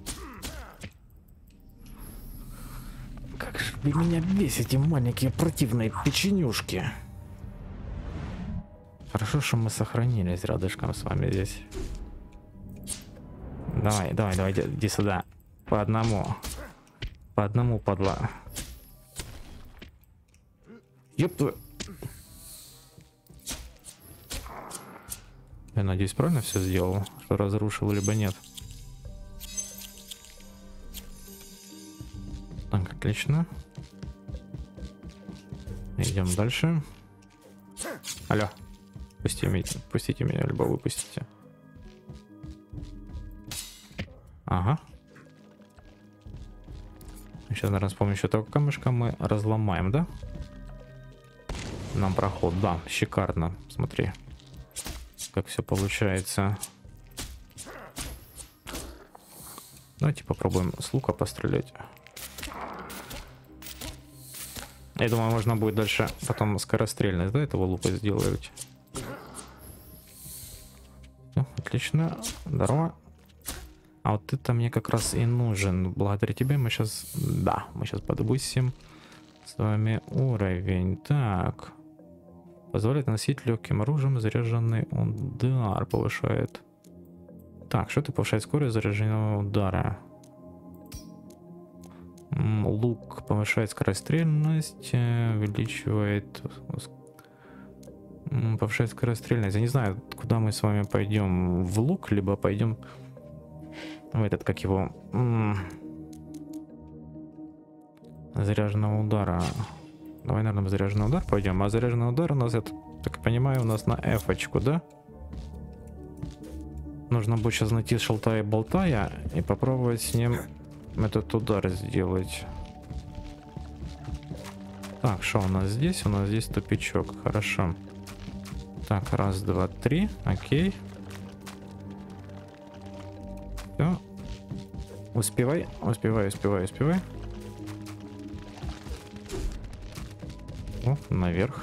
Как же вы меня бесите, маленькие противные печенюшки. Хорошо, что мы сохранились рядышком с вами здесь. Давай, иди сюда. По одному, падла. Ёп твою. Я надеюсь, правильно все сделал, что разрушил, либо нет. Так, отлично. Идем дальше. Алло. Пустите меня, либо выпустите. Ага. Сейчас, наверное, с помощью этого камешка мы разломаем, да? Нам проход, да, шикарно. Смотри, как все получается. Давайте попробуем с лука пострелять. Я думаю, можно будет дальше потом скорострельность, да, этого лука сделать. Всё, отлично. Здорово. А вот это мне как раз и нужен. Благодаря тебе мы сейчас... Да, мы сейчас подвысим с вами уровень. Так. Позволяет носить легким оружием заряженный удар. Повышает. Так, что-то повышает скорость заряженного удара. Лук повышает скорострельность, увеличивает, повышает скорострельность. Я не знаю, куда мы с вами пойдем, в лук, либо пойдем в этот, как его, заряженного удара. Давай, наверное, в заряженный удар пойдем. А заряженный удар у нас, я так понимаю, у нас на F-очку, да? Нужно будет сейчас найти шелтая и болтая и попробовать с ним этот удар сделать. Так, что у нас здесь? У нас здесь тупичок. Хорошо. Так, раз, два, три. Окей. Все. Успевай. О, наверх.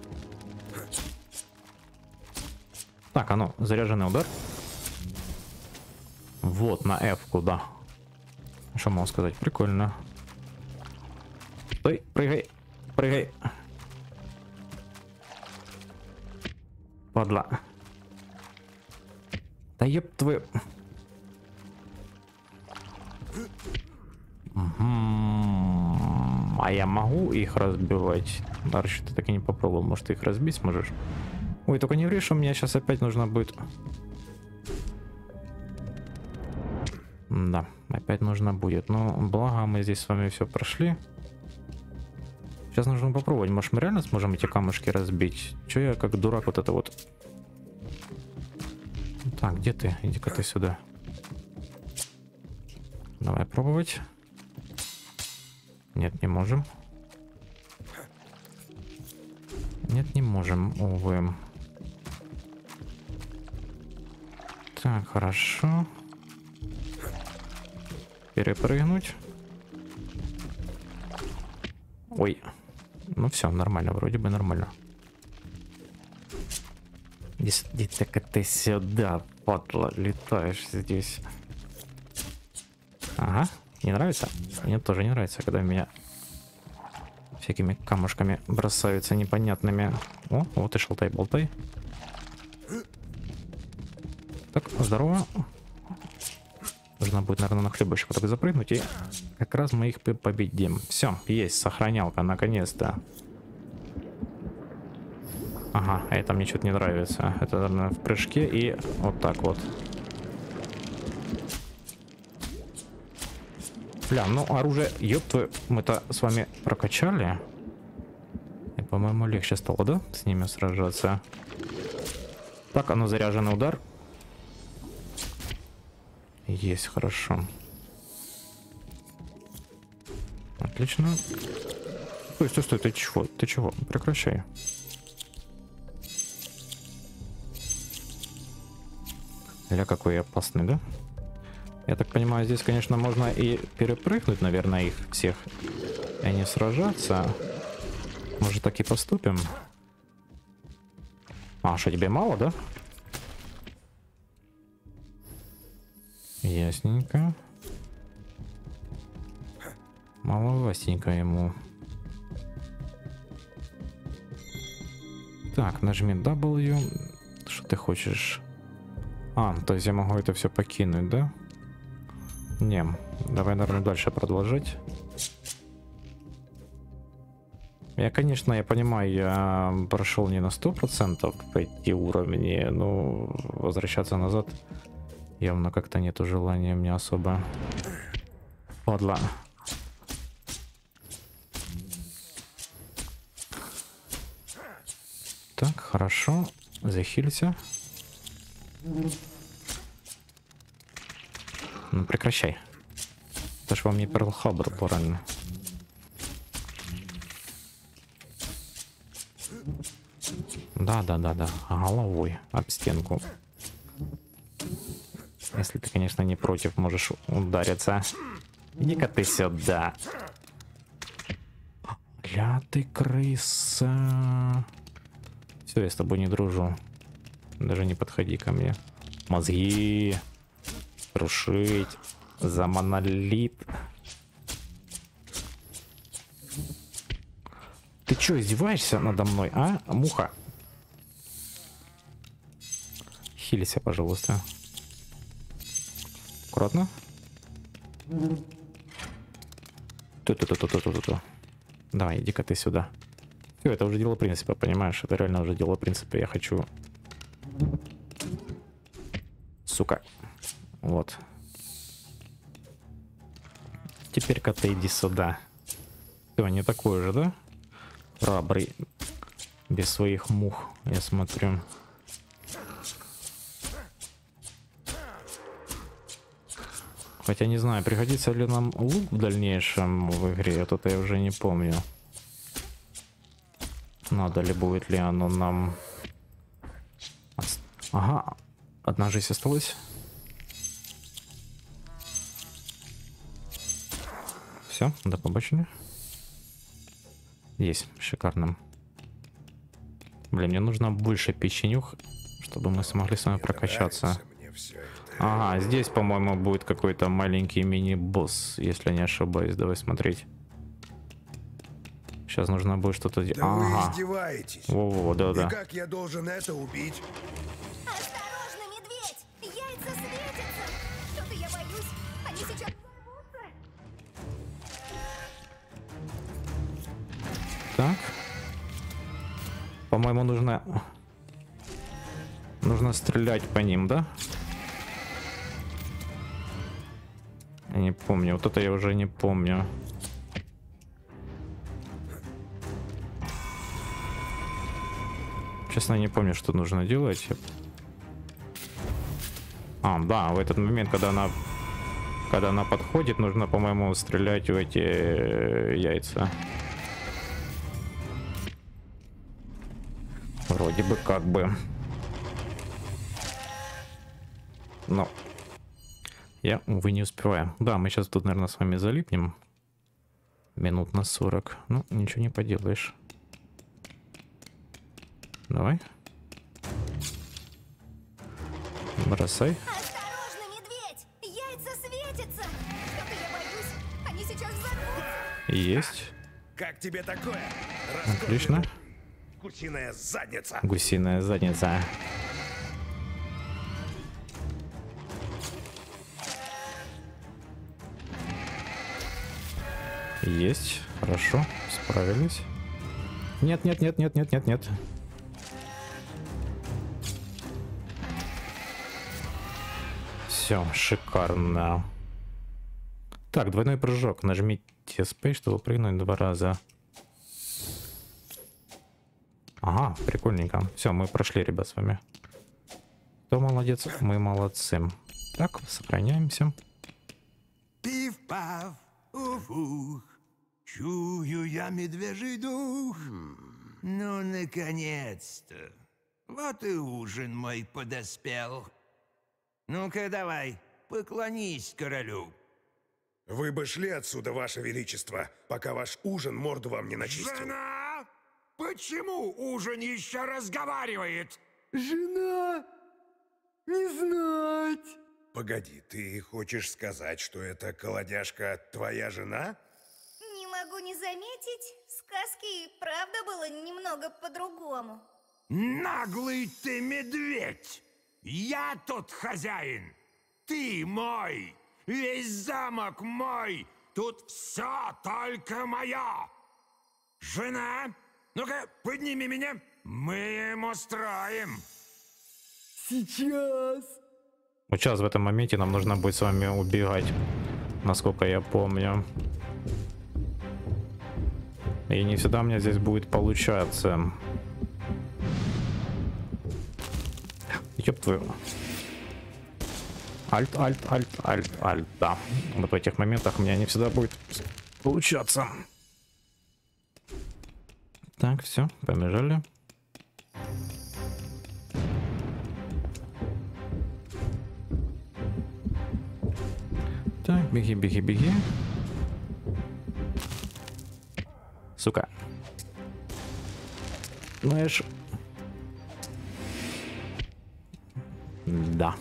Так, а ну, заряженный удар. Вот, на F куда. Что могу сказать? Прикольно. Стой, прыгай. Падла. Да ёб твою. А я могу их разбивать? Дальше ты так и не попробовал. Может, ты их разбить сможешь? Ой, только не ври, что мне сейчас опять нужно будет... Да, опять нужно будет. Но благо мы здесь с вами все прошли. Сейчас нужно попробовать. Может, мы реально сможем эти камушки разбить? Че я как дурак вот это вот... Так, где ты? Иди-ка ты сюда. Давай пробовать. Нет, не можем. Нет, не можем, увы. Так, хорошо. Перепрыгнуть. Ой. Ну все, нормально, вроде бы нормально. Иди так ты сюда, падла, летаешь здесь. Ага, не нравится? Мне тоже не нравится, когда меня всякими камушками бросаются непонятными. О, вот и шалтай-болтай. Так, здорово. Нужно будет, наверное, на хлебушку так запрыгнуть, и как раз мы их победим. Все, есть сохранялка, наконец-то. Ага, это мне что-то не нравится. Это, наверное, в прыжке и вот так вот. Бля, ну оружие, ёб твою, мы-то с вами прокачали. И, по-моему, легче стало, да, с ними сражаться? Так, оно заряженный удар. Есть, хорошо. Отлично. Стой, ты чего? Ты чего? Прекращай. Ля, какой опасный, да? Я так понимаю, здесь, конечно, можно и перепрыгнуть, наверное, их всех. И не сражаться. Может, так и поступим? А, что, тебе мало, да? Ясненько. Маловастенько ему. Так, нажми W. Что ты хочешь? А, то есть я могу это все покинуть, да? Не, давай, наверное, дальше продолжать. Я, конечно, я понимаю, я прошел не на 100% эти уровни, но возвращаться назад явно как-то нету желания мне особо. Падла. Так, хорошо. Захилься. Ну прекращай. Это ж вам не Перл Харбор, правильно. Да. Головой об стенку. Если ты, конечно, не против, можешь удариться. Иди-ка ты сюда. Ля ты крыса. Все, я с тобой не дружу. Даже не подходи ко мне. Мозги. Крушить. За монолит. Ты чё, издеваешься надо мной, а? Муха. Хилися, пожалуйста. Аккуратно. Ту-ту-ту-ту-ту-ту-ту. Давай, иди-ка ты сюда. Все, это уже дело принципа, понимаешь? Это реально уже дело принципа. Я хочу... Сука. Вот. Теперь-ка ты иди сюда. Все, не такой же, да? Храбрый. Без своих мух, я смотрю. Хотя не знаю, пригодится ли нам лук в дальнейшем в игре. Вот это я уже не помню. Надо ли, будет ли оно нам... Ага, одна жизнь осталась. Все, до побачення. Есть, шикарно. Блин, мне нужно больше печенюх, чтобы мы смогли с вами прокачаться. Ага, здесь, по-моему, будет какой-то маленький мини-босс, если не ошибаюсь. Давай смотреть. Сейчас нужно будет что-то... Да ага. вы издеваетесь. Во-во, да-да. И как я должен это убить? Осторожно, медведь! Яйца светятся! Что-то я боюсь. Они сейчас взорвутся. Так. По-моему, нужно стрелять по ним, да? Я не помню. Вот это я уже не помню. Честно, не помню, что нужно делать. А, да, в этот момент, когда она подходит, нужно, по-моему, стрелять в эти яйца. Вроде бы как бы. Но я, увы, не успеваю. Да, мы сейчас тут, наверное, с вами залипнем. Минут на 40. Ну, ничего не поделаешь. Давай. Бросай. Осторожно, медведь! Яйца светятся! Что-то я боюсь. Они сейчас взорвутся. Есть. Как тебе такое? Отлично. Гусиная задница. Гусиная задница. Есть. Хорошо. Справились. Нет, нет, нет, нет, нет, нет, нет. Все, шикарно. Так, двойной прыжок. Нажмите Space, чтобы прыгнуть 2 раза. Ага, прикольненько. Все, мы прошли, ребят, с вами. Кто молодец? Мы молодцы. Так, сохраняемся. Пиф-паф, уф-ух, чую я медвежий дух. Ну, наконец-то. Вот и ужин мой подоспел. Ну-ка, давай, поклонись королю. Вы бы шли отсюда, ваше величество, пока ваш ужин морду вам не начистил. Жена! Почему ужин еще разговаривает? Жена? Не знать. Погоди, ты хочешь сказать, что эта колодяжка твоя жена? Не могу не заметить, в сказке и правда было немного по-другому. Наглый ты медведь! Я тут хозяин! Ты мой! Весь замок мой! Тут все только мое! Жена, ну-ка, подними меня! Мы им устроим! Сейчас. Вот сейчас в этом моменте нам нужно будет с вами убегать, насколько я помню. И не всегда у меня здесь будет получаться. Ёб твою. Альт, альт, альт, альт, альт, да. Вот в этих моментах у меня не всегда будет получаться. Так, все, побежали. Так, беги, беги, беги. Сука. Знаешь... Да.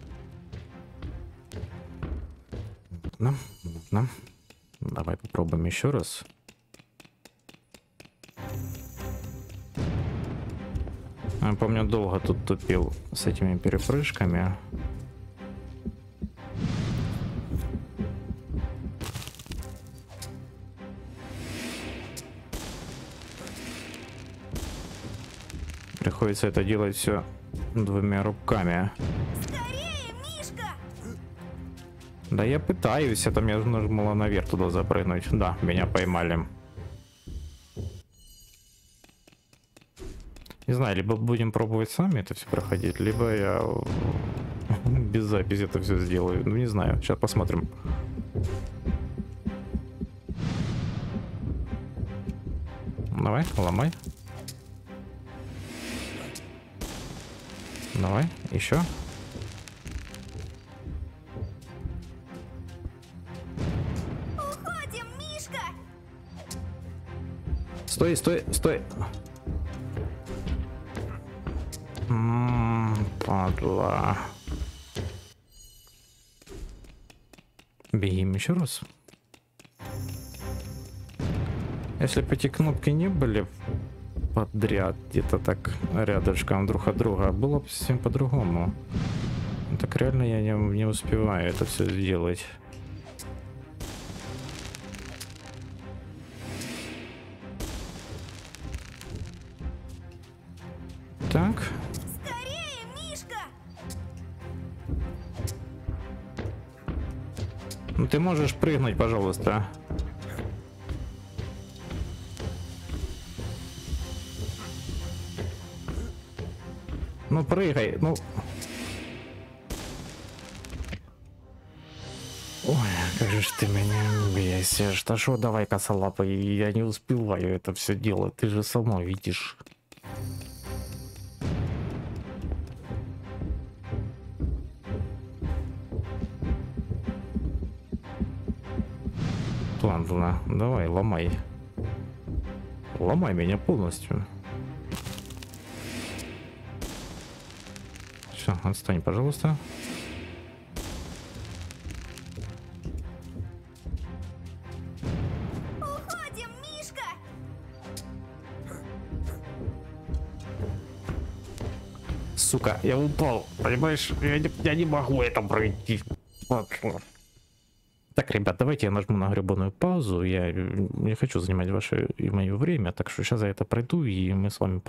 Ладно. Давай попробуем еще раз. Я помню, долго тут тупил с этими перепрыжками. Приходится это делать все 2 руками. Скорее, Мишка! Да я пытаюсь, это мне нужно было наверх туда запрыгнуть. Да, меня поймали. Не знаю, либо будем пробовать сами это все проходить, либо я без записи это все сделаю. Ну не знаю, сейчас посмотрим. Давай, ломай. Давай, еще. Уходим, Мишка! Стой, стой, стой. Падла. Бегим еще раз. Если бы эти кнопки не были подряд, где-то так рядышком друг от друга, было бы совсем по-другому. Так реально я не успеваю это все сделать. Так. Скорее, Мишка! Ну ты можешь прыгнуть, пожалуйста. Ну прыгай, ну. Ой, как же ж ты меня бесишь. Да шо, давай, косолапый, я не успеваю это все делать, ты же сама видишь. ладно, давай, ломай. Ломай меня полностью. Все, отстань, пожалуйста. Уходим, Мишка! Сука, я упал, понимаешь? Я не могу это пройти. Так, ребят, давайте я нажму на гребаную паузу. Я не хочу занимать ваше и мое время, так что сейчас я это пройду, и мы с вами...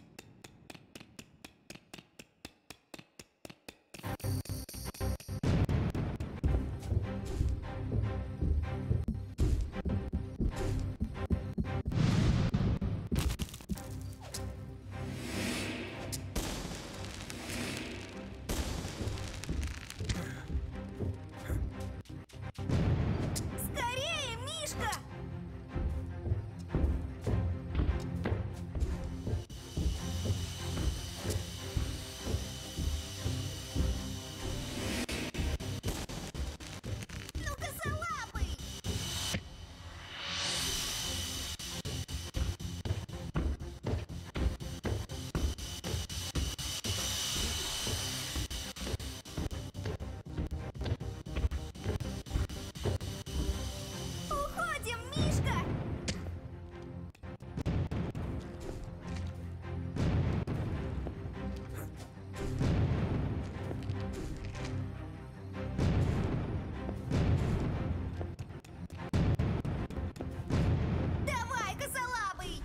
Скорее, Мишка! Ну, косолапый! Уходим, Мишка! Давай, косолапый!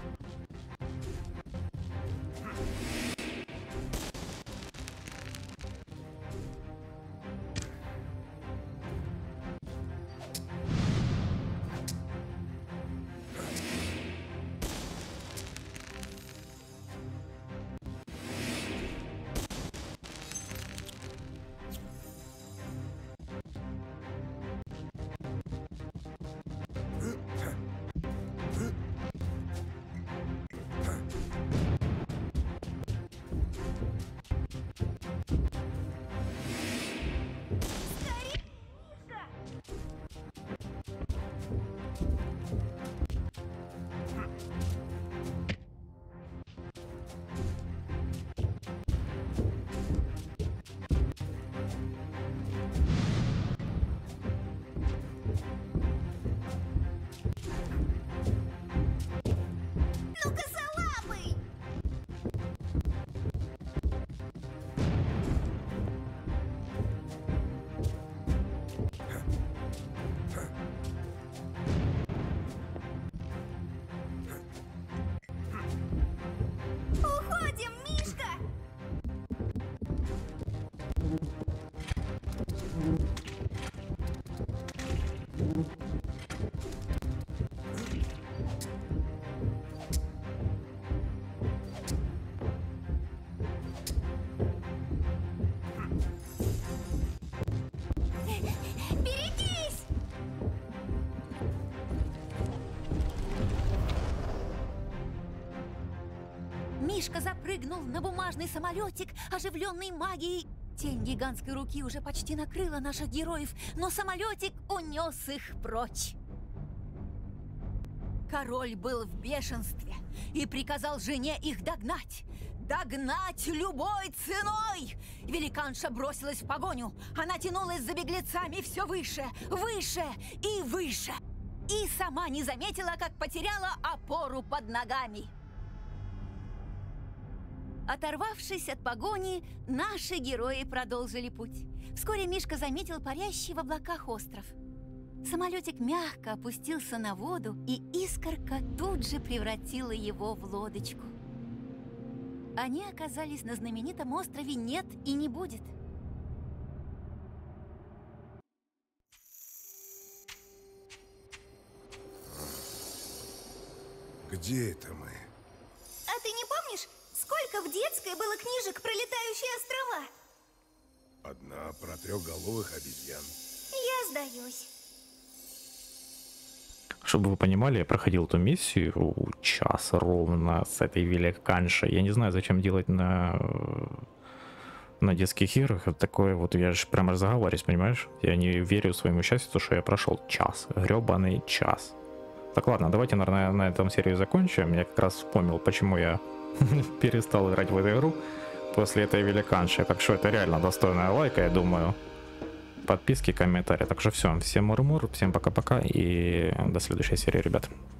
Скорее, Мишка! Ну, косолапый! Уходим, Мишка! Берегись! Мишка запрыгнул на бумажный самолетик, оживленный магией. Тень гигантской руки уже почти накрыла наших героев, но самолетик унес их прочь. Король был в бешенстве и приказал жене их догнать. Догнать любой ценой! Великанша бросилась в погоню. Она тянулась за беглецами все выше, выше и выше. И сама не заметила, как потеряла опору под ногами. Оторвавшись от погони, наши герои продолжили путь. Вскоре Мишка заметил парящий в облаках остров. Самолетик мягко опустился на воду, и искорка тут же превратила его в лодочку. Они оказались на знаменитом острове «Нет и не будет». Где это мы? А ты не помнишь, сколько в детской было книжек про летающие острова? Одна про трехголовых обезьян. Я сдаюсь. Чтобы вы понимали, я проходил эту миссию час ровно с этой великаншей. Я не знаю, зачем делать на на детских играх. Вот такое вот, я же прямо заговариваюсь, понимаешь? Я не верю своему счастью, что я прошел час, гребаный час. Так, ладно, давайте, наверное, на этом серию закончим. Я как раз вспомнил, почему я перестал играть в эту игру после этой великанши. Так что это реально достойная лайка, я думаю. Подписки, комментарии. Так что все, всем мур-мур, всем пока-пока и до следующей серии, ребят.